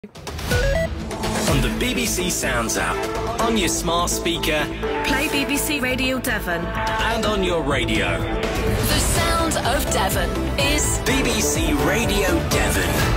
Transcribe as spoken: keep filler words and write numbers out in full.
On the B B C Sounds app, on your smart speaker, play B B C Radio Devon, and on your radio. The sound of Devon is B B C Radio Devon.